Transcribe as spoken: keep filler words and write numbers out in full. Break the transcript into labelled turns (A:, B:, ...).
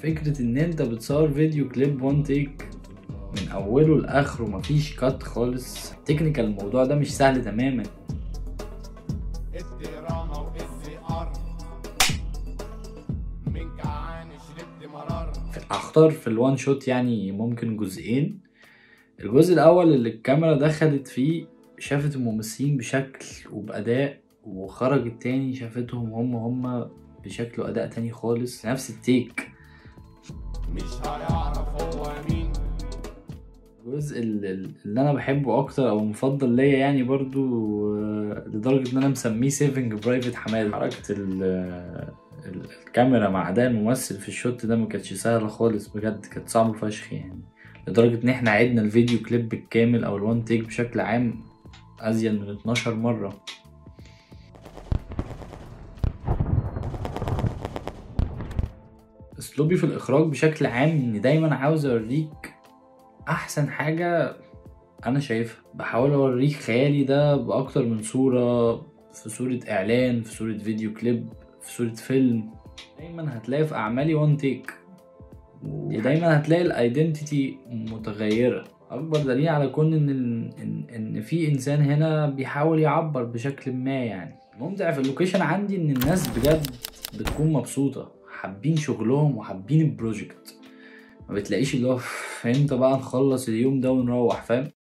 A: فكرة ان انت بتصور فيديو كليب وان تيك من اوله لاخره مفيش كات خالص، تكنيكال الموضوع ده مش سهل تماما. هختار في الوان شوت يعني ممكن جزئين. الجزء الاول اللي الكاميرا دخلت فيه شافت الممثلين بشكل وبأداء، وخرج التاني شافتهم هم هم بشكل وأداء تاني خالص، نفس التيك. مش هيعرف هو مين. الجزء اللي انا بحبه اكتر او مفضل ليا يعني برضو لدرجة ان انا مسميه سيفنج برايفت حماد. حركة الكاميرا مع اداء الممثل في الشوت ده ما كانتش سهلة خالص بجد، كانت صعبة فشخ يعني، لدرجة ان احنا عدنا الفيديو كليب بالكامل او الوان تيك بشكل عام ازيد من اتناشر مرة. اسلوبي في الاخراج بشكل عام اني دايما عاوز اوريك احسن حاجة انا شايفها، بحاول اوريك خيالي ده باكتر من صورة، في صورة اعلان، في صورة فيديو كليب، في صورة فيلم. دايما هتلاقي في اعمالي وان تيك، ودايما هتلاقي الايدنتيتي متغيرة. اكبر دليل على كون ان ان ان في انسان هنا بيحاول يعبر بشكل ما يعني. ممتع في اللوكيشن عندي ان الناس بجد بتكون مبسوطة، حابين شغلهم وحابين البروجكت، ما بتلاقيش اللي هو امتى بقى نخلص اليوم ده ونروح، فاهم؟